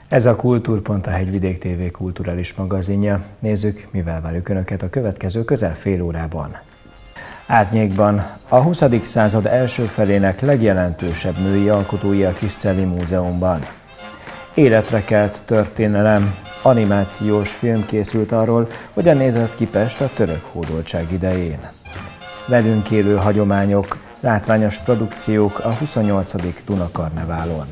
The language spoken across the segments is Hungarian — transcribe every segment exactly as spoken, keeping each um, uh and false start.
Ez a Kultúrpont, a Hegyvidék té vé kulturális magazinja. Nézzük, mivel várjuk Önöket a következő közel fél órában. Árnyékban a huszadik század első felének legjelentősebb női alkotói a Kiscelli Múzeumban. Életre kelt történelem, animációs film készült arról, hogyan nézett ki Pest a török hódoltság idején. Velünk élő hagyományok, látványos produkciók a huszonnyolcadik Dunakarneválon.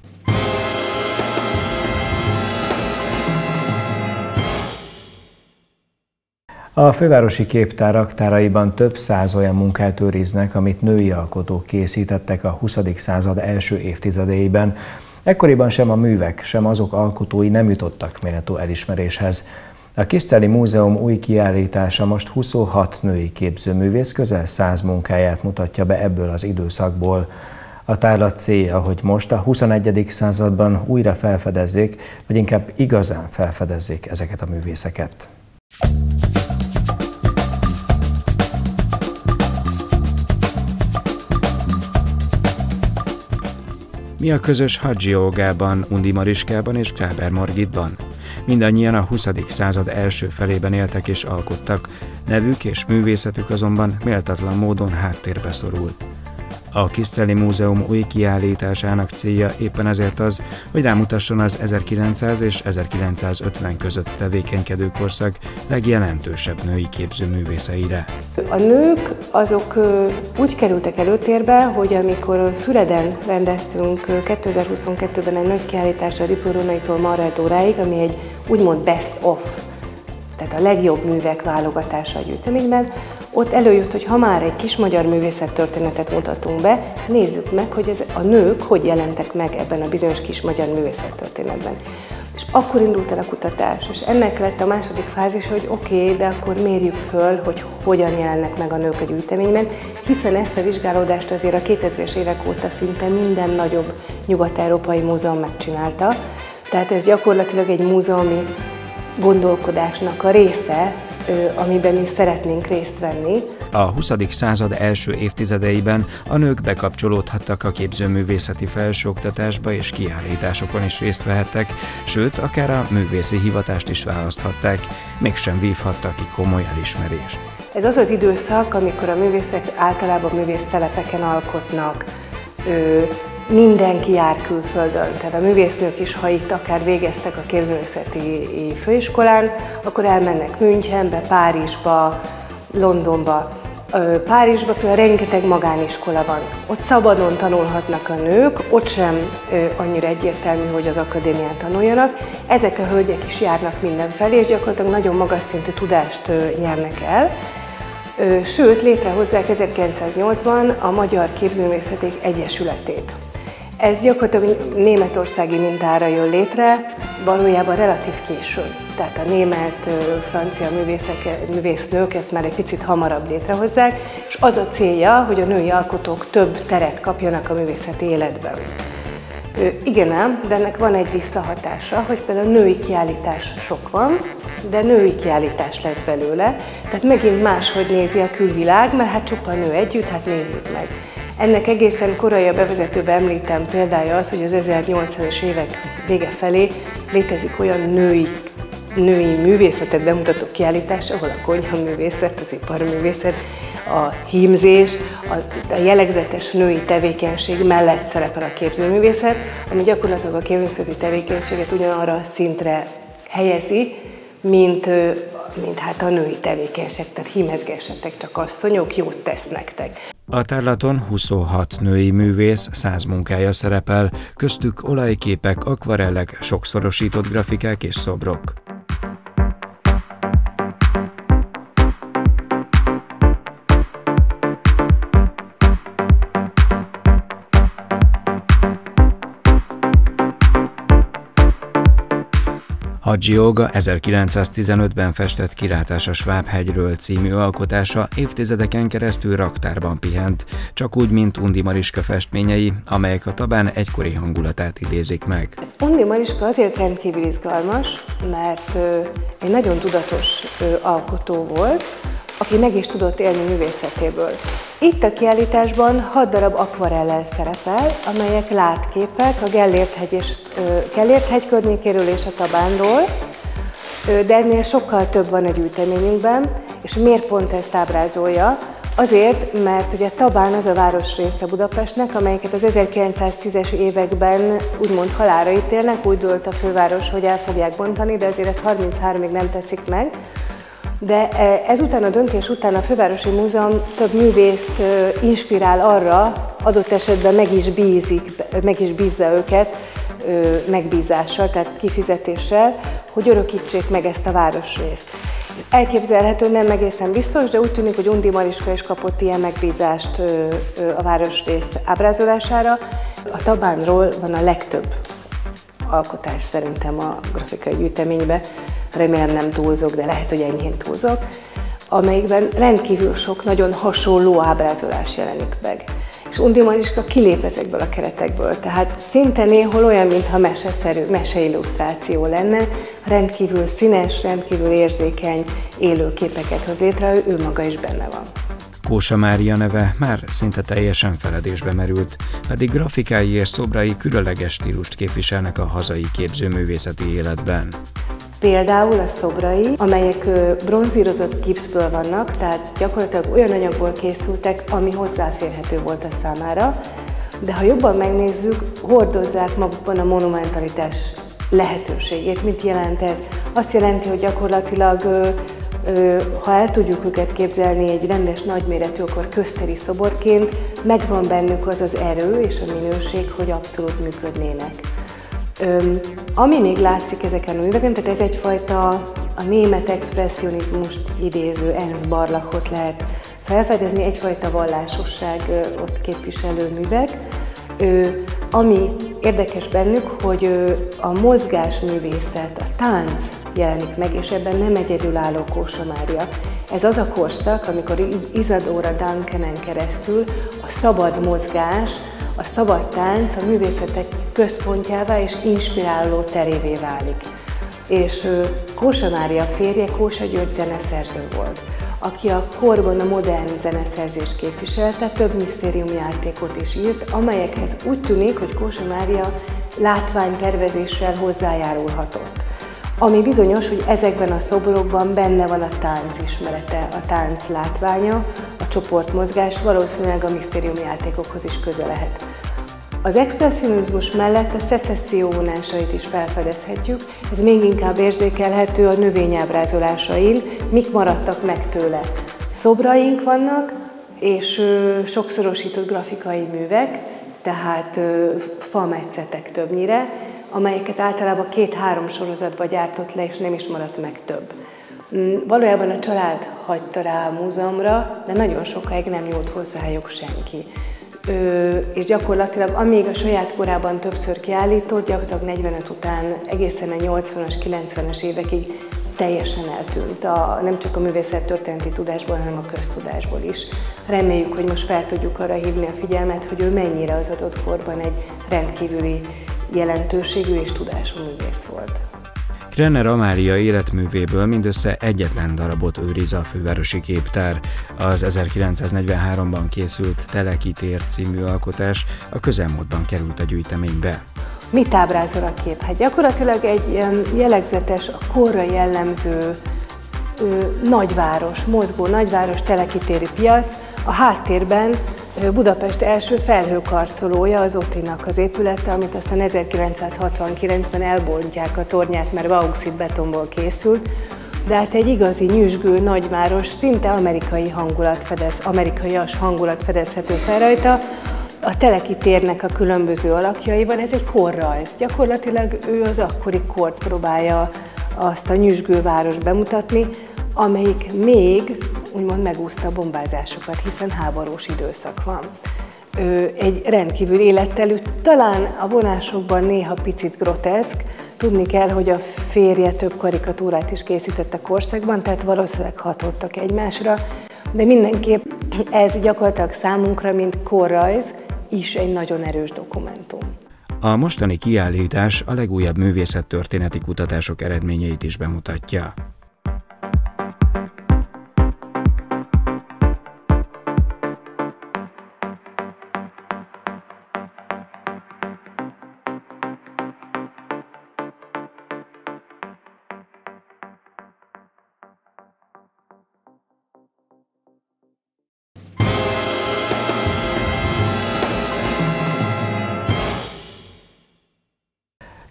A fővárosi képtárak táraiban több száz olyan munkát őriznek, amit női alkotók készítettek a huszadik század első évtizedeiben. Ekkoriban sem a művek, sem azok alkotói nem jutottak méltó elismeréshez. A Kiscelli Múzeum új kiállítása most huszonhat női képzőművész közel száz munkáját mutatja be ebből az időszakból. A tárlat célja, hogy most a huszonegyedik században újra felfedezzék, vagy inkább igazán felfedezzék ezeket a művészeket. Mi a közös Hadzsi Olgában, Undi Mariskában és Kráber Margitban? Mindannyian a huszadik század első felében éltek és alkottak, nevük és művészetük azonban méltatlan módon háttérbe szorult. A Kiscelli Múzeum új kiállításának célja éppen ezért az, hogy rámutasson az ezerkilencszáz és ezerkilencszázötven között tevékenykedő korszak legjelentősebb női képzőművészeire. A nők azok úgy kerültek előtérbe, hogy amikor Füreden rendeztünk kétezer-huszonkettőben egy nagy kiállítást a Ripurunaitól Marredóráig, ami egy úgymond best of, tehát a legjobb művek válogatása a gyűjteményben, ott előjött, hogy ha már egy kis magyar művészettörténetet mutatunk be, nézzük meg, hogy ez a nők hogy jelentek meg ebben a bizonyos kis magyar művészettörténetben. És akkor indult el a kutatás, és ennek lett a második fázis, hogy oké, okay, de akkor mérjük föl, hogy hogyan jelennek meg a nők a gyűjteményben, hiszen ezt a vizsgálódást azért a kétezres évek óta szinte minden nagyobb nyugat-európai múzeum megcsinálta. Tehát ez gyakorlatilag egy múzeumi gondolkodásnak a része, amiben mi szeretnénk részt venni. A huszadik század első évtizedeiben a nők bekapcsolódhattak a képzőművészeti felsőoktatásba és kiállításokon is részt vehettek, sőt, akár a művészi hivatást is választhatták, mégsem vívhattak ki komoly elismerést. Ez az az időszak, amikor a művészek általában művésztelepeken alkotnak, mindenki jár külföldön, tehát a művésznők is, ha itt akár végeztek a képzőművészeti főiskolán, akkor elmennek Münchenbe, Párizsba, Londonba. Párizsban például rengeteg magániskola van. Ott szabadon tanulhatnak a nők, ott sem annyira egyértelmű, hogy az akadémián tanuljanak. Ezek a hölgyek is járnak mindenfelé, és gyakorlatilag nagyon magas szintű tudást nyernek el. Sőt, létrehozzák ezerkilencszáznyolcvan a Magyar Képzőművészeti Egyesületét. Ez gyakorlatilag németországi mintára jön létre, valójában relatív későn. Tehát a német, francia művészek, művésznők ezt már egy picit hamarabb létrehozzák, és az a célja, hogy a női alkotók több teret kapjanak a művészeti életben. Igen ám, de ennek van egy visszahatása, hogy például női kiállítás sok van, de női kiállítás lesz belőle, tehát megint máshogy nézi a külvilág, mert hát csupa nő együtt, hát nézzük meg. Ennek egészen korai a bevezetőben említem példája az, hogy az ezernyolcvanas évek vége felé létezik olyan női, női művészetet bemutató kiállítás, ahol a konyhaművészet, az iparművészet, a hímzés, a, a jellegzetes női tevékenység mellett szerepel a képzőművészet, ami gyakorlatilag a képzőművészeti tevékenységet ugyanarra a szintre helyezi, mint, mint hát a női tevékenység, tehát hímezgessetek csak asszonyok, jót tesz nektek. A tárlaton huszonhat női művész, száz munkája szerepel, köztük olajképek, akvarellek, sokszorosított grafikák és szobrok. Hadzsi Olga ezerkilencszáztizenötben festett Kilátás a Svábhegyről című alkotása évtizedeken keresztül raktárban pihent, csak úgy, mint Undi Mariska festményei, amelyek a Tabán egykori hangulatát idézik meg. Undi Mariska azért rendkívül izgalmas, mert egy nagyon tudatos alkotó volt, aki meg is tudott élni művészetéből. Itt a kiállításban hat darab akvarellel szerepel, amelyek látképek a Gellért-hegy, és, Gellért-hegy környékéről és a Tabánról, de ennél sokkal több van a gyűjteményünkben, és miért pont ezt ábrázolja? Azért, mert ugye Tabán az a városrésze Budapestnek, amelyeket az ezerkilencszáztízes években úgymond halálra ítélnek, úgy dőlt a főváros, hogy el fogják bontani, de azért ezt harminchárom-ig nem teszik meg. De ezután a döntés után a Fővárosi Múzeum több művészt inspirál arra, adott esetben meg is bízik, meg is bízza őket megbízással, tehát kifizetéssel, hogy örökítsék meg ezt a városrészt. Elképzelhető, nem egészen biztos, de úgy tűnik, hogy Undi Mariska is kapott ilyen megbízást a városrész ábrázolására. A Tabánról van a legtöbb alkotás szerintem a grafikai gyűjteményben, remélem nem túlzok, de lehet, hogy enyhén túlzok, amelyikben rendkívül sok nagyon hasonló ábrázolás jelenik meg. És Undi Mariska kilép ezekből a keretekből, tehát szinte néhol olyan, mintha meseszerű, meseillusztráció lenne, rendkívül színes, rendkívül érzékeny, élő képeket hoz létre, ő maga is benne van. Kósa Mária neve már szinte teljesen feledésbe merült, pedig grafikái és szobrai különleges stílust képviselnek a hazai képzőművészeti életben. Például a szobrai, amelyek bronzírozott gipszből vannak, tehát gyakorlatilag olyan anyagból készültek, ami hozzáférhető volt a számára, de ha jobban megnézzük, hordozzák magukban a monumentalitás lehetőségét. Mit jelent ez? Azt jelenti, hogy gyakorlatilag, ha el tudjuk őket képzelni egy rendes nagyméretű, akkor közteri szoborként, megvan bennük az az erő és a minőség, hogy abszolút működnének. Öm, ami még látszik ezeken a műveken, tehát ez egyfajta a német expresszionizmust idéző Ernst Barlachot lehet felfedezni, egyfajta vallásosság ott képviselő művek. Ö, ami érdekes bennük, hogy ö, a mozgásművészet, a tánc jelenik meg, és ebben nem egyedülálló Kósa Mária. Ez az a korszak, amikor Isadora Duncanen keresztül a szabad mozgás, a szabad tánc a művészetek központjává és inspiráló terévé válik. És Kósa Mária férje Kósa György zeneszerző volt, aki a korban a modern zeneszerzést képviselte, több misztériumjátékot is írt, amelyekhez úgy tűnik, hogy Kósa Mária látványtervezéssel hozzájárulhatott. Ami bizonyos, hogy ezekben a szobrokban benne van a tánc ismerete, a tánc látványa, a csoportmozgás, valószínűleg a misztériumjátékokhoz is köze lehet. Az expresszionizmus mellett a szecesszió vonásait is felfedezhetjük, ez még inkább érzékelhető a növényábrázolásain, mik maradtak meg tőle. Szobraink vannak, és ö, sokszorosított grafikai művek, tehát ö, fametszetek többnyire, amelyeket általában két-három sorozatba gyártott le, és nem is maradt meg több. Valójában a család hagyta rá a múzeumra, de nagyon sokáig nem nyúlt hozzájuk senki. Ö, és gyakorlatilag amíg a saját korában többször kiállított, gyakorlatilag negyvenöt után egészen a nyolcvanas, kilencvenes évekig teljesen eltűnt, a, nem csak a művészettörténeti tudásból, hanem a köztudásból is. Reméljük, hogy most fel tudjuk arra hívni a figyelmet, hogy ő mennyire az adott korban egy rendkívüli jelentőségű és tudású művész volt. Krenner Amália életművéből mindössze egyetlen darabot őriz a Fővárosi Képtár. Az ezerkilencszáznegyvenháromban készült Teleki tér című alkotás a közelmúltban került a gyűjteménybe. Mit ábrázol a kép? Hát gyakorlatilag egy jellegzetes, a korra jellemző ö, nagyváros, mozgó nagyváros, Teleki téri piac, a háttérben Budapest első felhőkarcolója, az Otinak az épülete, amit aztán ezerkilencszázhatvankilencben elbontják a tornyát, mert bauxit betonból készült, de hát egy igazi nyüzsgő nagyváros, szinte amerikai hangulat fedez, amerikaias hangulat fedezhető fel rajta. A Teleki térnek a különböző alakjaival, ez egy korrajz. Gyakorlatilag ő az akkori kort próbálja azt a nyüzsgő város bemutatni, amelyik még úgymond megúszta a bombázásokat, hiszen háborús időszak van. Egy rendkívül élettelű, talán a vonásokban néha picit groteszk, tudni kell, hogy a férje több karikatúrát is készített a korszakban, tehát valószínűleg hatottak egymásra, de mindenképp ez gyakorlatilag számunkra, mint korrajz, is egy nagyon erős dokumentum. A mostani kiállítás a legújabb művészettörténeti kutatások eredményeit is bemutatja.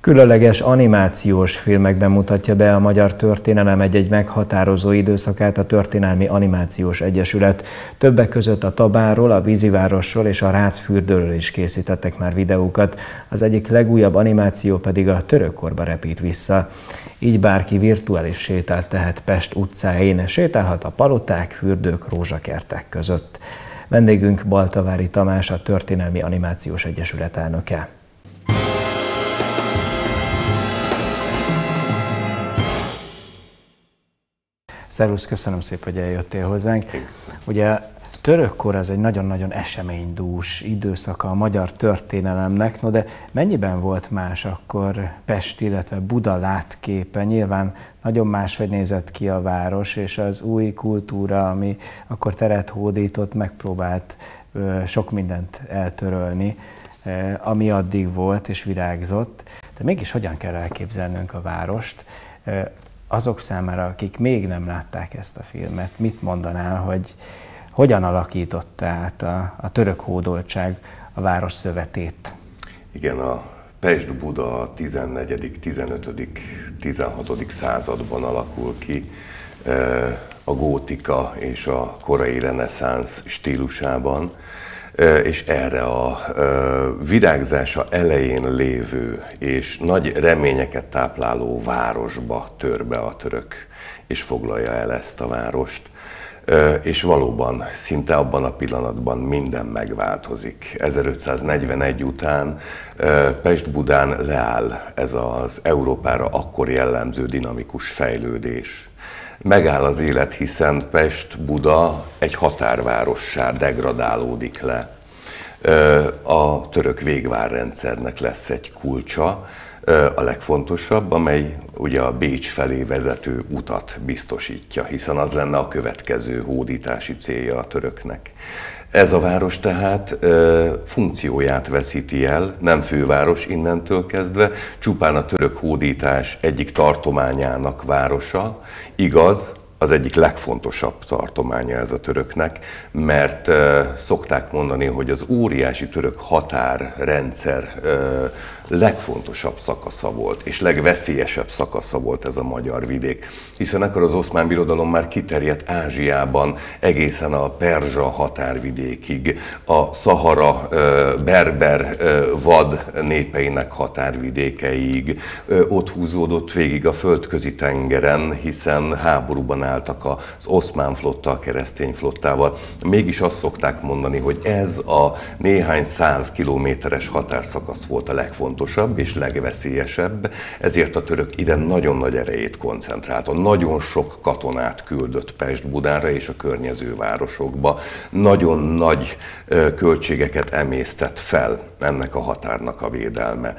Különleges animációs filmekben mutatja be a magyar történelem egy-egy meghatározó időszakát a Történelmi Animációs Egyesület. Többek között a Tabáról, a Vízivárosról és a Rácfürdőről is készítettek már videókat. Az egyik legújabb animáció pedig a török korba repít vissza. Így bárki virtuális sétát tehet Pest utcáin, sétálhat a paloták, fürdők, rózsakertek között. Vendégünk Baltavári Tamás, a Történelmi Animációs Egyesület elnöke. Szervusz, köszönöm szépen, hogy eljöttél hozzánk. Ugye törökkor az egy nagyon-nagyon eseménydús időszaka a magyar történelemnek, no de mennyiben volt más akkor Pest, illetve Buda látképe? Nyilván nagyon máshogy nézett ki a város, és az új kultúra, ami akkor teret hódított, megpróbált sok mindent eltörölni, ami addig volt és virágzott. De mégis hogyan kell elképzelnünk a várost? Azok számára, akik még nem látták ezt a filmet, mit mondanál, hogy hogyan alakította át a, a török hódoltság a város szövetét? Igen, a Pest-Buda a tizennegyedik, tizenötödik, tizenhatodik században alakul ki a gótika és a korai reneszánsz stílusában, és erre a virágzása elején lévő és nagy reményeket tápláló városba tör be a török, és foglalja el ezt a várost. És valóban szinte abban a pillanatban minden megváltozik. ezerötszáznegyvenegy után Pest-Budán leáll ez az Európára akkor jellemző dinamikus fejlődés. Megáll az élet, hiszen Pest-Buda egy határvárossá degradálódik le. A török végvárrendszernek lesz egy kulcsa, a legfontosabb, amely ugye a Bécs felé vezető utat biztosítja, hiszen az lenne a következő hódítási célja a töröknek. Ez a város tehát e, funkcióját veszíti el, nem főváros innentől kezdve, csupán a török hódítás egyik tartományának városa, igaz, az egyik legfontosabb tartománya ez a töröknek, mert e, szokták mondani, hogy az óriási török határrendszer e, legfontosabb szakasza volt, és legveszélyesebb szakasza volt ez a magyar vidék. Hiszen akkor az Oszmán Birodalom már kiterjedt Ázsiában egészen a perzsa határvidékig, a Szahara berber vad népeinek határvidékeig, ott húzódott végig a földközi tengeren, hiszen háborúban álltak az oszmán flotta a keresztény flottával. Mégis azt szokták mondani, hogy ez a néhány száz kilométeres határszakasz volt a legfontosabb és legveszélyesebb, ezért a török ide nagyon nagy erejét koncentrálta. Nagyon sok katonát küldött Pest-Budára és a környező városokba. Nagyon nagy költségeket emésztett fel ennek a határnak a védelme.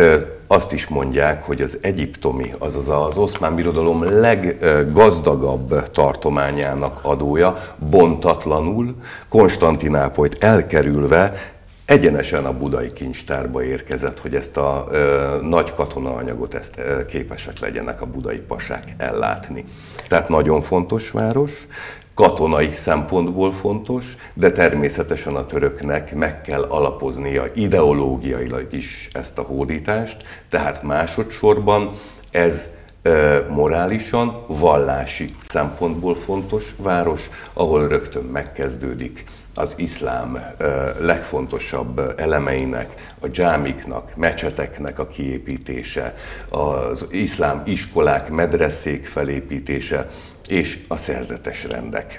Azt is mondják, hogy az egyiptomi, azaz az Oszmán Birodalom leggazdagabb tartományának adója bontatlanul, Konstantinápolyt elkerülve egyenesen a budai kincstárba érkezett, hogy ezt a ö, nagy katonaanyagot ezt ö, képesek legyenek a budai pasák ellátni. Tehát nagyon fontos város, katonai szempontból fontos, de természetesen a töröknek meg kell alapoznia ideológiailag is ezt a hódítást, tehát másodszorban ez ö, morálisan, vallási szempontból fontos város, ahol rögtön megkezdődik az iszlám legfontosabb elemeinek, a dzsámiknak, mecseteknek a kiépítése, az iszlám iskolák, medresszék felépítése, és a szerzetes rendek,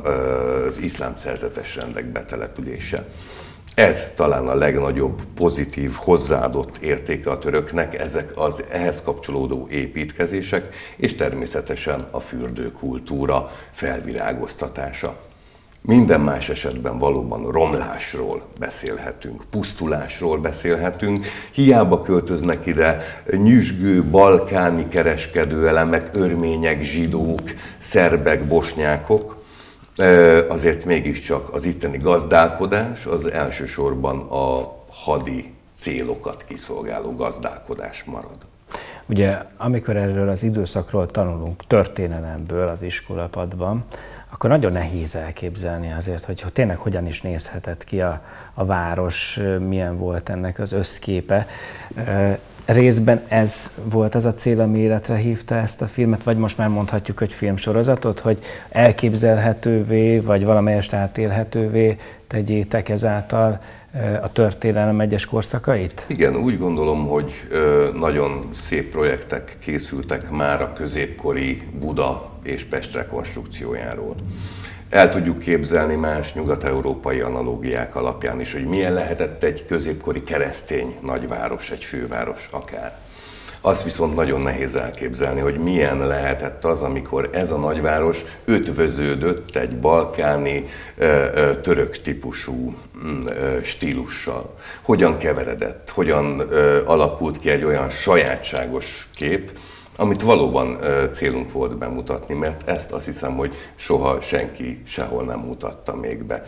az iszlám szerzetes rendek betelepülése. Ez talán a legnagyobb pozitív, hozzáadott értéke a töröknek, ezek az ehhez kapcsolódó építkezések, és természetesen a fürdőkultúra felvirágoztatása. Minden más esetben valóban romlásról beszélhetünk, pusztulásról beszélhetünk. Hiába költöznek ide nyüzsgő, balkáni kereskedőelemek, örmények, zsidók, szerbek, bosnyákok, azért mégiscsak az itteni gazdálkodás az elsősorban a hadi célokat kiszolgáló gazdálkodás marad. Ugye, amikor erről az időszakról tanulunk történelemből az iskolapadban, akkor nagyon nehéz elképzelni azért, hogy tényleg hogyan is nézhetett ki a, a város, milyen volt ennek az összképe. Részben ez volt az a cél, ami életre hívta ezt a filmet, vagy most már mondhatjuk, hogy filmsorozatot, hogy elképzelhetővé, vagy valamelyest átélhetővé tegyétek ezáltal a történelem egyes korszakait? Igen, úgy gondolom, hogy nagyon szép projektek készültek már a középkori Buda és Pest rekonstrukciójáról. El tudjuk képzelni más nyugat-európai analógiák alapján is, hogy milyen lehetett egy középkori keresztény nagyváros, egy főváros akár. Azt viszont nagyon nehéz elképzelni, hogy milyen lehetett az, amikor ez a nagyváros ötvöződött egy balkáni, török típusú stílussal. Hogyan keveredett, hogyan alakult ki egy olyan sajátságos kép, amit valóban célunk volt bemutatni, mert ezt azt hiszem, hogy soha senki sehol nem mutatta még be.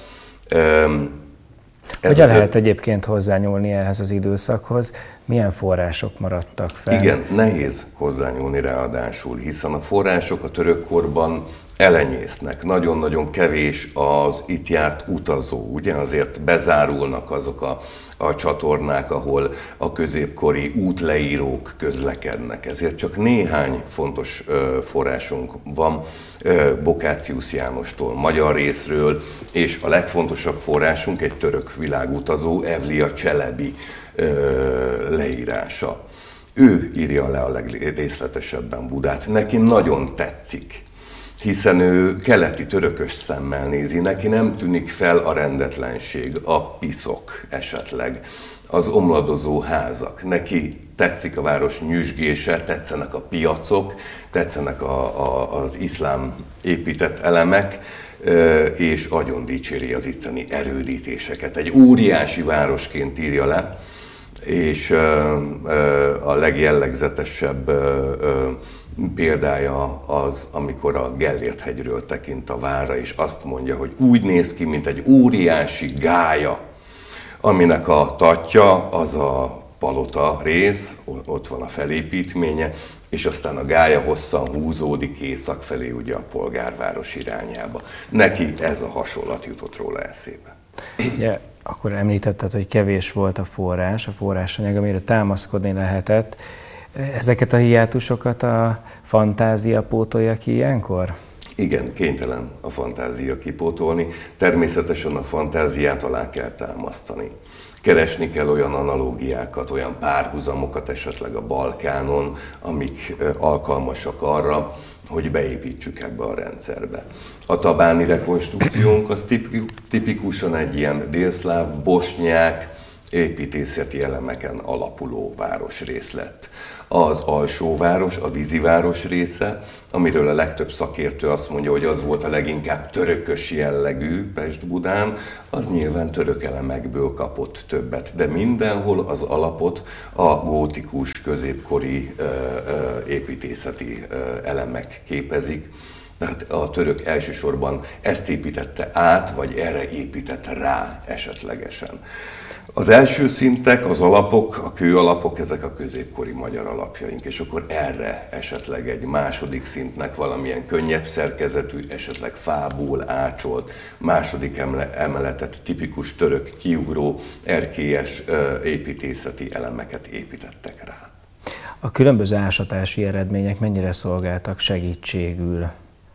Ez Hogyan lehet egyébként hozzányúlni ehhez az időszakhoz? Milyen források maradtak fel? Igen, nehéz hozzányúlni ráadásul, hiszen a források a törökkorban elenyésznek. Nagyon-nagyon kevés az itt járt utazó, ugye? Azért bezárulnak azok a, a csatornák, ahol a középkori útleírók közlekednek. Ezért csak néhány fontos ö, forrásunk van ö, Bokácius Jánostól, magyar részről, és a legfontosabb forrásunk egy török világutazó, Evliya Çelebi ö, leírása. Ő írja le a legrészletesebben Budát. Neki nagyon tetszik, hiszen ő keleti törökös szemmel nézi, neki nem tűnik fel a rendetlenség, a piszok esetleg, az omladozó házak. Neki tetszik a város nyüzsgése, tetszenek a piacok, tetszenek a, a, az iszlám épített elemek, és agyon dicséri az itteni erődítéseket. Egy óriási városként írja le, és a legjellegzetesebb példája az, amikor a Gellért-hegyről tekint a várra, és azt mondja, hogy úgy néz ki, mint egy óriási gálya, aminek a tatja az a palota rész, ott van a felépítménye, és aztán a gálya hosszan húzódik észak felé, ugye a polgárváros irányába. Neki ez a hasonlat jutott róla eszébe. Yeah. Akkor említetted, hogy kevés volt a forrás, a forrásanyag, amire támaszkodni lehetett. Ezeket a hiátusokat a fantázia pótolja ki ilyenkor? Igen, kénytelen a fantázia kipótolni. Természetesen a fantáziát alá kell támasztani. Keresni kell olyan analógiákat, olyan párhuzamokat esetleg a Balkánon, amik alkalmasak arra, hogy beépítsük ebbe a rendszerbe. A tabáni rekonstrukciónk az tipikusan egy ilyen délszláv, bosnyák építészeti elemeken alapuló városrész lett. Az alsóváros, a víziváros része, amiről a legtöbb szakértő azt mondja, hogy az volt a leginkább törökös jellegű Pest-Budán, az nyilván török elemekből kapott többet, de mindenhol az alapot a gótikus, középkori ö, ö, építészeti ö, elemek képezik. Tehát a török elsősorban ezt építette át, vagy erre épített rá esetlegesen. Az első szintek, az alapok, a kőalapok, ezek a középkori magyar alapjaink, és akkor erre esetleg egy második szintnek valamilyen könnyebb szerkezetű, esetleg fából ácsolt második emeletet, tipikus török kiugró, erkélyes építészeti elemeket építettek rá. A különböző ásatási eredmények mennyire szolgáltak segítségül?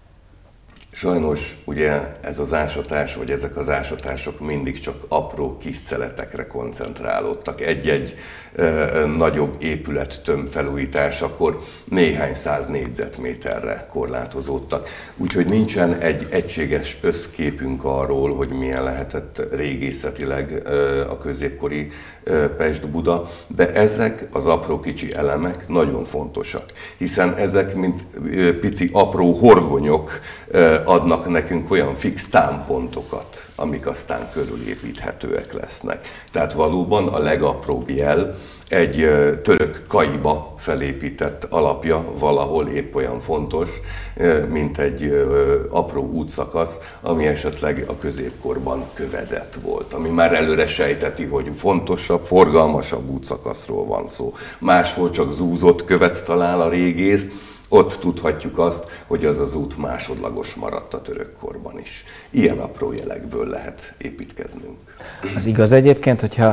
Sajnos ugye ez az ásatás, vagy ezek az ásatások mindig csak apró kis szeletekre koncentrálódtak. Egy-egy e, nagyobb épület tömbfelújításakor néhány száz négyzetméterre korlátozódtak. Úgyhogy nincsen egy egységes összképünk arról, hogy milyen lehetett régészetileg e, a középkori e, Pest-Buda, de ezek az apró kicsi elemek nagyon fontosak, hiszen ezek, mint e, pici apró horgonyok, e, adnak nekünk olyan fix támpontokat, amik aztán körülépíthetőek lesznek. Tehát valóban a legapróbb jel egy török kaiba felépített alapja valahol épp olyan fontos, mint egy apró útszakasz, ami esetleg a középkorban kövezett volt, ami már előre sejteti, hogy fontosabb, forgalmasabb útszakaszról van szó. Máshol csak zúzott követ talál a régész, ott tudhatjuk azt, hogy az az út másodlagos maradt a törökkorban is. Ilyen apró jelekből lehet építkeznünk. Az igaz egyébként, hogyha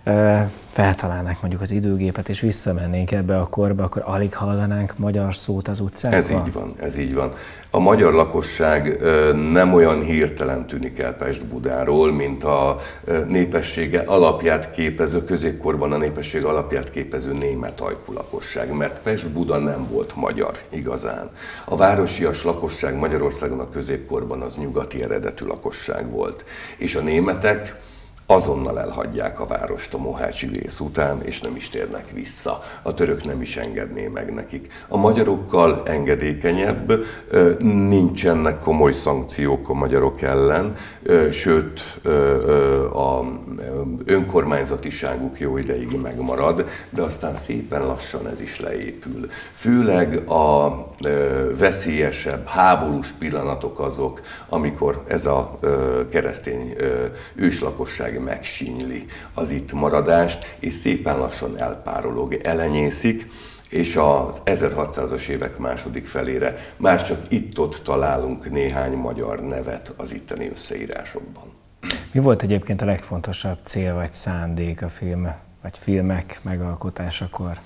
feltalálnánk mondjuk az időgépet, és visszamennénk ebbe a korba, akkor alig hallanánk magyar szót az utcákon? Ez így van, ez így van. A magyar lakosság nem olyan hirtelen tűnik el Pest-Budáról, mint a népessége alapját képező, középkorban a népesség alapját képező német ajkú lakosság, mert Pest-Buda nem volt magyar igazán. A városias lakosság Magyarországon a középkorban az nyugati eredetű lakosság volt, és a németek azonnal elhagyják a várost a mohácsi vész után, és nem is térnek vissza. A török nem is engedné meg nekik. A magyarokkal engedékenyebb, nincsenek komoly szankciók a magyarok ellen, sőt, a önkormányzatiságuk jó ideig megmarad, de aztán szépen lassan ez is leépül. Főleg a veszélyesebb, háborús pillanatok azok, amikor ez a keresztény őslakosság megsínyli az itt maradást, és szépen lassan elpárolog, elenyészik, és az ezerhatszázas évek második felére már csak itt-ott találunk néhány magyar nevet az itteni összeírásokban. Mi volt egyébként a legfontosabb cél vagy szándék a film, vagy filmek megalkotásakor?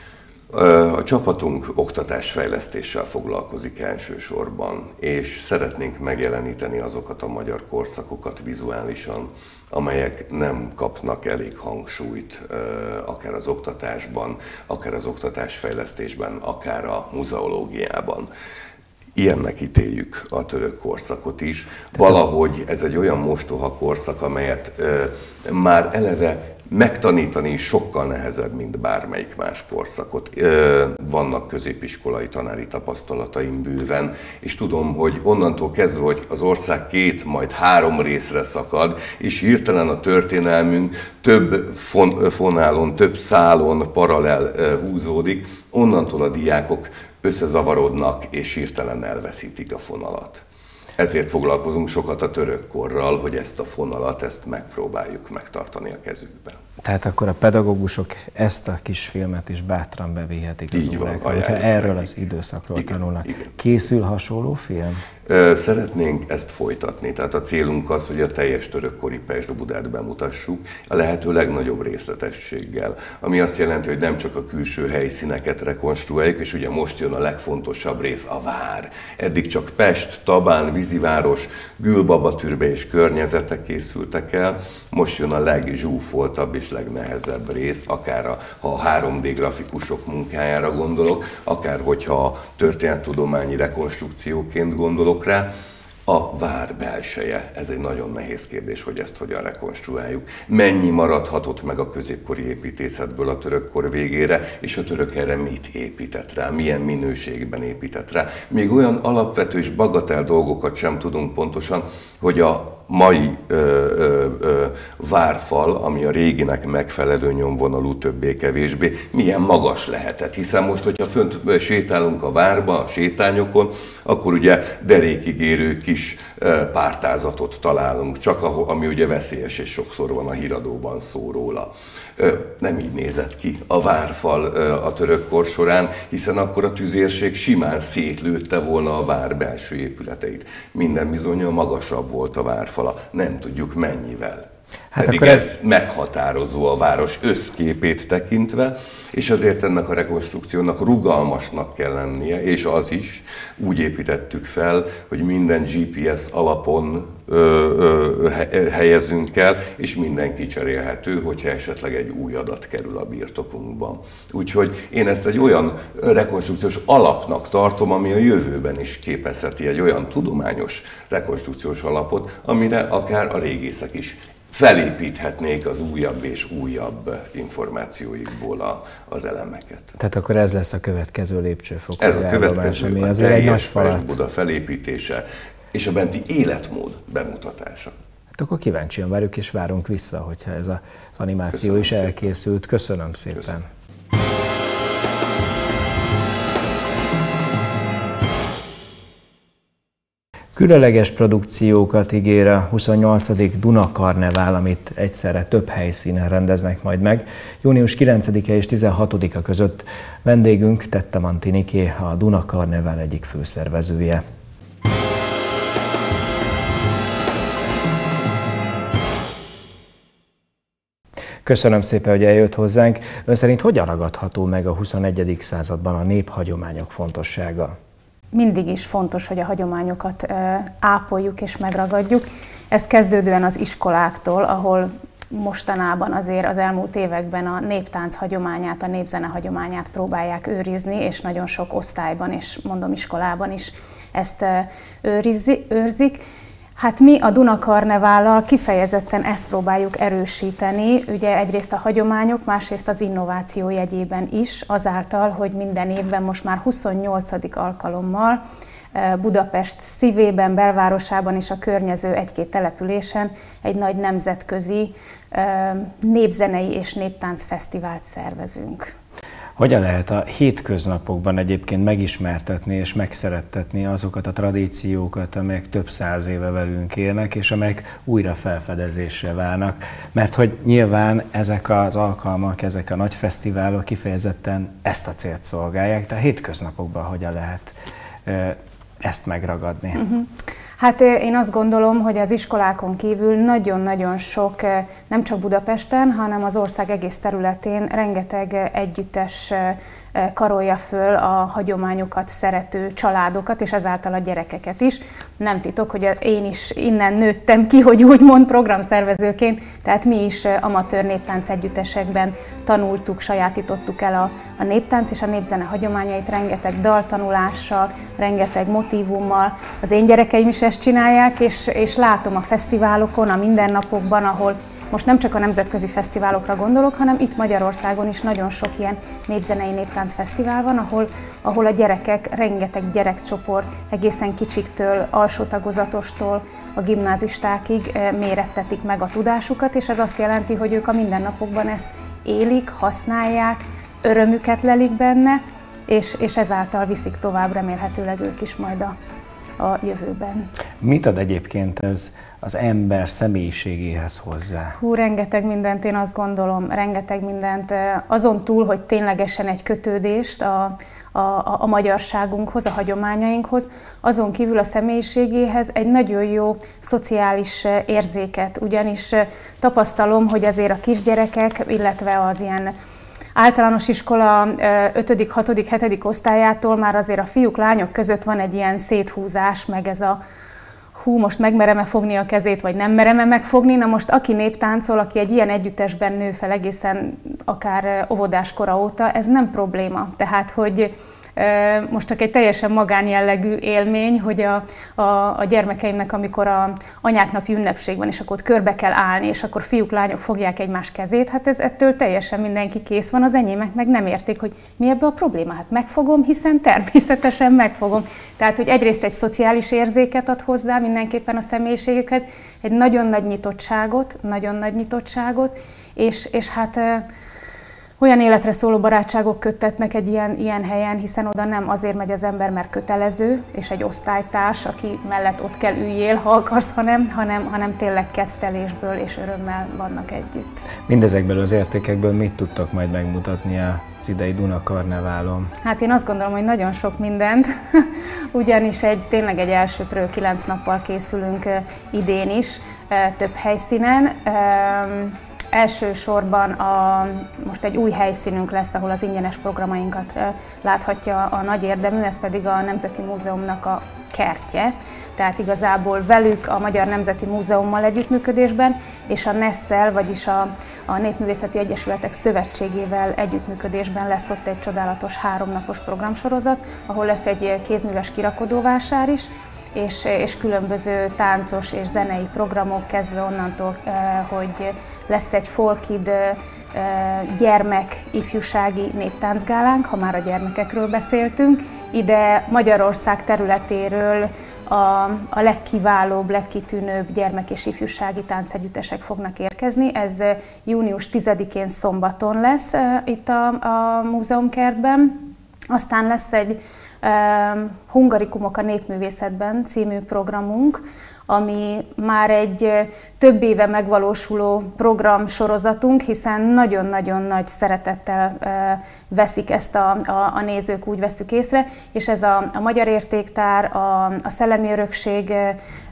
A csapatunk oktatásfejlesztéssel foglalkozik elsősorban, és szeretnénk megjeleníteni azokat a magyar korszakokat vizuálisan, amelyek nem kapnak elég hangsúlyt, akár az oktatásban, akár az oktatásfejlesztésben, akár a muzeológiában. Ilyennek ítéljük a török korszakot is. Valahogy ez egy olyan mostoha korszak, amelyet már eleve megtanítani sokkal nehezebb, mint bármelyik más korszakot. Vannak középiskolai tanári tapasztalataim bőven, és tudom, hogy onnantól kezdve, hogy az ország két, majd három részre szakad, és hirtelen a történelmünk több fon, fonálon, több szálon paralel húzódik, onnantól a diákok összezavarodnak, és hirtelen elveszítik a fonalat. Ezért foglalkozunk sokat a török korral, hogy ezt a fonalat, ezt megpróbáljuk megtartani a kezükben. Tehát akkor a pedagógusok ezt a kis filmet is bátran bevihetik az Így van, órákra, hogyha erről nekik. Az időszakról Igen, tanulnak. igen. Készül hasonló film? Szeretnénk ezt folytatni, tehát a célunk az, hogy a teljes törökkori Pest-Budát bemutassuk a lehető legnagyobb részletességgel, ami azt jelenti, hogy nem csak a külső helyszíneket rekonstruáljuk, és ugye most jön a legfontosabb rész, a vár. Eddig csak Pest, Tabán, Víziváros, Gülbabatürbe és környezete készültek el, most jön a legzsúfoltabb és legnehezebb rész, akár a, ha a három dé grafikusok munkájára gondolok, akár hogyha történettudományi rekonstrukcióként gondolok rá, a vár belseje. Ez egy nagyon nehéz kérdés, hogy ezt hogyan rekonstruáljuk. Mennyi maradhatott meg a középkori építészetből a török kor végére, és a török erre mit épített rá, milyen minőségben épített rá. Még olyan alapvető és bagatel dolgokat sem tudunk pontosan, hogy a mai ö, ö, ö, várfal, ami a réginek megfelelő nyomvonalú többé-kevésbé, milyen magas lehetett. Hiszen most, hogyha fönt sétálunk a várba, a sétányokon, akkor ugye derékig érő kis ö, pártázatot találunk, csak a, ami ugye veszélyes, és sokszor van a híradóban szó róla. Ö, nem így nézett ki a várfal ö, a török kor során, hiszen akkor a tüzérség simán szétlőtte volna a vár belső épületeit. Minden bizonnyal magasabb volt a várfala, nem tudjuk mennyivel. Hát Pedig ez, ez meghatározó a város összképét tekintve, és azért ennek a rekonstrukciónak rugalmasnak kell lennie, és az is, úgy építettük fel, hogy minden gé pé es alapon ö, ö, helyezünk el, és minden kicserélhető, hogyha esetleg egy új adat kerül a birtokunkba. Úgyhogy én ezt egy olyan rekonstrukciós alapnak tartom, ami a jövőben is képezheti egy olyan tudományos rekonstrukciós alapot, amire akár a régészek is felépíthetnék az újabb és újabb információikból a, az elemeket. Tehát akkor ez lesz a következő lépcsőfok. Ez a következő, ami a azért egy nagy Pest-Buda felépítése és a benti életmód bemutatása. Hát akkor kíváncsian várjuk és várunk vissza, hogyha ez az animáció Köszönöm is elkészült. Szépen. Köszönöm szépen. Köszönöm. Különleges produkciókat ígér a huszonnyolcadik Duna Karnevál, amit egyszerre több helyszínen rendeznek majd meg. június kilencedike és tizenhatodika között vendégünk Tettemanti Niké, a Duna Karnevál egyik főszervezője. Köszönöm szépen, hogy eljött hozzánk. Ön szerint hogyan ragadható meg a huszonegyedik században a néphagyományok fontossága? Mindig is fontos, hogy a hagyományokat ápoljuk és megragadjuk. Ez kezdődően az iskoláktól, ahol mostanában azért az elmúlt években a néptánc hagyományát, a népzene hagyományát próbálják őrizni, és nagyon sok osztályban és mondom iskolában is ezt őrizi, őrzik. Hát mi a Dunakarnevállal kifejezetten ezt próbáljuk erősíteni, ugye egyrészt a hagyományok, másrészt az innováció jegyében is, azáltal, hogy minden évben most már huszonnyolcadik alkalommal Budapest szívében, belvárosában és a környező egy-két településen egy nagy nemzetközi népzenei és néptánc fesztivált szervezünk. Hogyan lehet a hétköznapokban egyébként megismertetni és megszerettetni azokat a tradíciókat, amelyek több száz éve velünk élnek, és amelyek újra felfedezésre válnak? Mert hogy nyilván ezek az alkalmak, ezek a nagy fesztiválok kifejezetten ezt a célt szolgálják, de a hétköznapokban hogyan lehet ezt megragadni? Uh-huh. Hát én azt gondolom, hogy az iskolákon kívül nagyon-nagyon sok, nem csak Budapesten, hanem az ország egész területén rengeteg együttes karolja föl a hagyományokat szerető családokat, és ezáltal a gyerekeket is. Nem titok, hogy én is innen nőttem ki, hogy úgymond programszervezőként, tehát mi is amatőr néptánc együttesekben tanultuk, sajátítottuk el a, a néptánc és a népzene hagyományait rengeteg daltanulással, rengeteg motívummal. Az én gyerekeim is ezt csinálják, és, és látom a fesztiválokon, a mindennapokban, ahol most nem csak a nemzetközi fesztiválokra gondolok, hanem itt Magyarországon is nagyon sok ilyen népzenei néptánc fesztivál van, ahol, ahol a gyerekek, rengeteg gyerekcsoport, egészen kicsiktől, alsó tagozatostól a gimnázistákig mérettetik meg a tudásukat, és ez azt jelenti, hogy ők a mindennapokban ezt élik, használják, örömüket lelik benne, és, és ezáltal viszik tovább remélhetőleg ők is majd a, a jövőben. Mit ad egyébként ez az ember személyiségéhez hozzá? Hú, rengeteg mindent, én azt gondolom, rengeteg mindent. Azon túl, hogy ténylegesen egy kötődést a, a, a, a magyarságunkhoz, a hagyományainkhoz, azon kívül a személyiségéhez egy nagyon jó szociális érzéket, ugyanis tapasztalom, hogy azért a kisgyerekek, illetve az ilyen általános iskola ötödik, hatodik, hetedik osztályától már azért a fiúk, lányok között van egy ilyen széthúzás, meg ez a hú, most megmerem-e fogni a kezét, vagy nem merem-e megfogni. Na most aki néptáncol, aki egy ilyen együttesben nő fel egészen akár óvodáskora óta, ez nem probléma. Tehát, hogy most csak egy teljesen magánjellegű élmény, hogy a, a, a gyermekeimnek, amikor a anyáknapi ünnepség van, és akkor ott körbe kell állni, és akkor fiúk, lányok fogják egymás kezét, hát ez ettől teljesen mindenki kész van, az enyémek meg nem érték, hogy mi ebbe a probléma. Hát megfogom, hiszen természetesen megfogom. Tehát, hogy egyrészt egy szociális érzéket ad hozzá mindenképpen a személyiségükhez, egy nagyon nagy nyitottságot, nagyon nagy nyitottságot, és, és hát olyan életre szóló barátságok köttetnek egy ilyen, ilyen helyen, hiszen oda nem azért megy az ember, mert kötelező, és egy osztálytárs, aki mellett ott kell üljél, ha akarsz, hanem, hanem, hanem tényleg kedvtelésből és örömmel vannak együtt. Mindezekből az értékekből mit tudtok majd megmutatni az idei Dunakarneválon? Hát én azt gondolom, hogy nagyon sok mindent, ugyanis egy, tényleg egy elsőprő kilenc nappal készülünk idén is, több helyszínen. Elsősorban a, most egy új helyszínünk lesz, ahol az ingyenes programainkat láthatja a nagy érdemű, ez pedig a Nemzeti Múzeumnak a kertje. Tehát igazából velük, a Magyar Nemzeti Múzeummal együttműködésben, és a nesszel, vagyis a, a Népművészeti Egyesületek Szövetségével együttműködésben lesz ott egy csodálatos háromnapos programsorozat, ahol lesz egy kézműves kirakodóvásár is, és, és különböző táncos és zenei programok, kezdve onnantól, hogy lesz egy Folkid gyermek ifjúsági néptáncgálánk, ha már a gyermekekről beszéltünk. Ide Magyarország területéről a, a legkiválóbb, legkitűnőbb gyermek- és ifjúsági táncegyüttesek fognak érkezni. Ez június tizedikén szombaton lesz itt a, a múzeumkertben. Aztán lesz egy Hungarikumok a népművészetben című programunk, ami már egy több éve megvalósuló programsorozatunk, hiszen nagyon-nagyon nagy szeretettel veszik ezt a, a, a nézők, úgy veszük észre, és ez a, a magyar értéktár, a, a szellemi örökség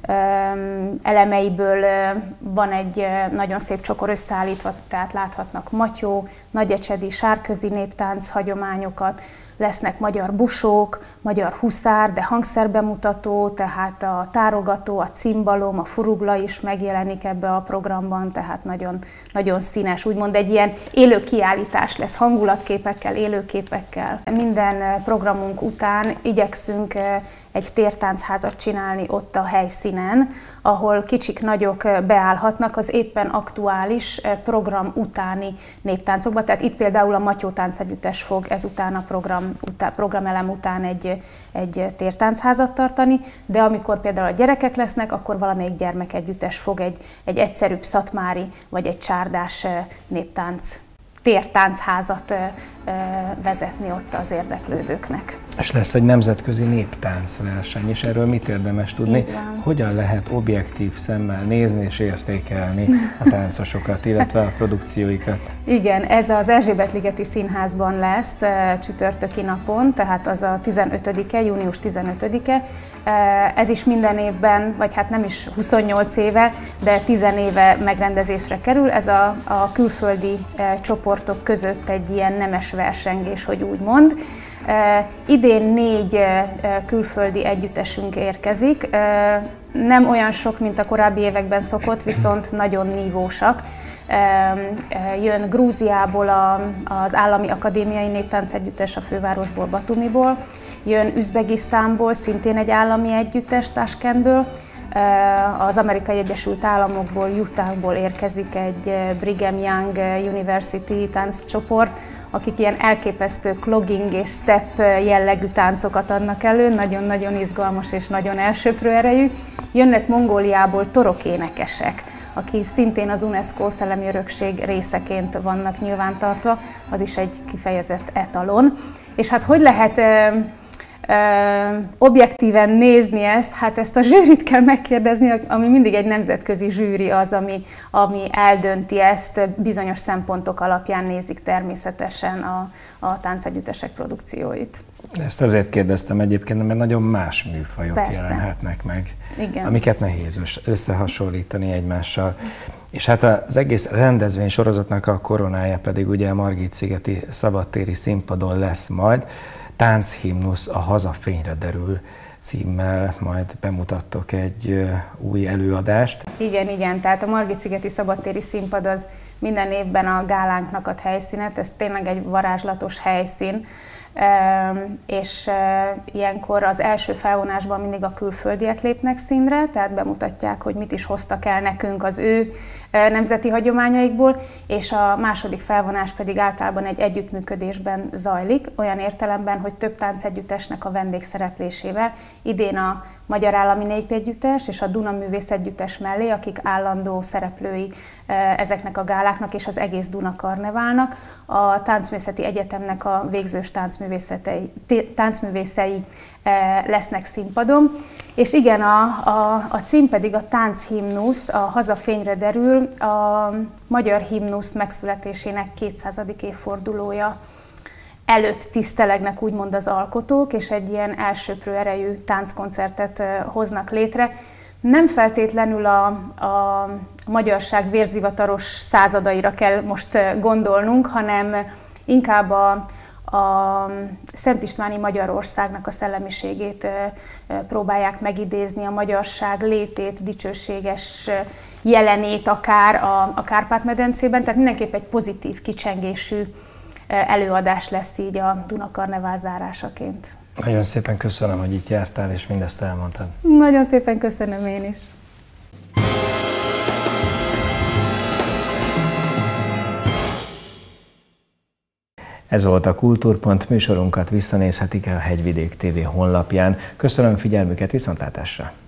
elemeiből van egy nagyon szép csokor összeállítva, tehát láthatnak matyó, nagyecsedi, sárközi néptánc hagyományokat, lesznek magyar busók, magyar huszár, de hangszerbemutató, tehát a tárogató, a cimbalom, a furugla is megjelenik ebbe a programban, tehát nagyon, nagyon színes, úgymond egy ilyen élő kiállítás lesz, hangulatképekkel, élőképekkel. Minden programunk után igyekszünk egy tértáncházat csinálni ott a helyszínen, ahol kicsik, nagyok beállhatnak az éppen aktuális program utáni néptáncokba. Tehát itt például a Matyó táncegyüttes fog ezután a program, után, programelem után egy, egy tértáncházat tartani, de amikor például a gyerekek lesznek, akkor valamelyik gyermekegyüttes fog egy, egy egyszerűbb szatmári vagy egy csárdás néptánc, tértáncházat vezetni ott az érdeklődőknek. És lesz egy nemzetközi néptáncverseny, és erről mit érdemes tudni? Hogyan lehet objektív szemmel nézni és értékelni a táncosokat, illetve a produkcióikat? Igen, ez az Erzsébet-ligeti Színházban lesz csütörtöki napon, tehát az a tizenötödike, június tizenötödike. Ez is minden évben, vagy hát nem is huszonnyolc éve, de tíz éve megrendezésre kerül. Ez a, a külföldi csoportok között egy ilyen nemes versengés, hogy úgy mond. Idén négy külföldi együttesünk érkezik. Nem olyan sok, mint a korábbi években szokott, viszont nagyon nívósak. Jön Grúziából az Állami Akadémiai Néptánc Együttes a fővárosból, Batumiból. Jön Üzbegisztánból, szintén egy állami együttes, Taskentből. Az Amerikai Egyesült Államokból, Utahból érkezik egy Brigham Young University tánccsoport, akik ilyen elképesztő clogging és step jellegű táncokat adnak elő, nagyon-nagyon izgalmas és nagyon elsöprő erejű. Jönnek Mongóliából torokénekesek, akik szintén az UNESCO szellemi örökség részeként vannak nyilvántartva, az is egy kifejezett etalon. És hát hogy lehet Ö, objektíven nézni ezt, hát ezt a zsűrit kell megkérdezni, ami mindig egy nemzetközi zsűri az, ami, ami eldönti ezt, bizonyos szempontok alapján nézik természetesen a, a táncegyüttesek produkcióit. Ezt azért kérdeztem egyébként, mert nagyon más műfajok Persze. jelenhetnek meg, Igen. amiket nehéz összehasonlítani egymással. És hát az egész rendezvény sorozatnak a koronája pedig ugye a Margit-szigeti szabadtéri színpadon lesz majd. Tánchimnusz, a Hazafényre derül címmel majd bemutattok egy új előadást. Igen, igen, tehát a Margit-szigeti szabadtéri színpad az minden évben a gálánknak ad helyszínet, ez tényleg egy varázslatos helyszín, és ilyenkor az első felvonásban mindig a külföldiek lépnek színre, tehát bemutatják, hogy mit is hoztak el nekünk az ő nemzeti hagyományaikból, és a második felvonás pedig általában egy együttműködésben zajlik, olyan értelemben, hogy több táncegyüttesnek a vendégszereplésével. Idén a Magyar Állami Népegyüttes és a Duna Művész Együttes mellé, akik állandó szereplői ezeknek a gáláknak és az egész Duna Karneválnak, a Táncművészeti Egyetemnek a végzős táncművészei, táncművészei lesznek színpadon. És igen, a, a, a cím pedig a Tánchimnusz, a Hazafényre derül, a magyar himnusz megszületésének kétszázadik évfordulója előtt tisztelegnek úgymond az alkotók, és egy ilyen elsöprő erejű tánckoncertet hoznak létre. Nem feltétlenül a, a magyarság vérzivataros századaira kell most gondolnunk, hanem inkább a, a Szent Istváni Magyarországnak a szellemiségét próbálják megidézni, a magyarság létét, dicsőséges jelenét akár a, a Kárpát-medencében, tehát mindenképp egy pozitív kicsengésű előadás lesz így a Duna Karnevál zárásaként. Nagyon szépen köszönöm, hogy itt jártál és mindezt elmondtad. Nagyon szépen köszönöm én is. Ez volt a Kultúrpont, műsorunkat visszanézhetik a Hegyvidék té vé honlapján. Köszönöm figyelmüket, viszontlátásra!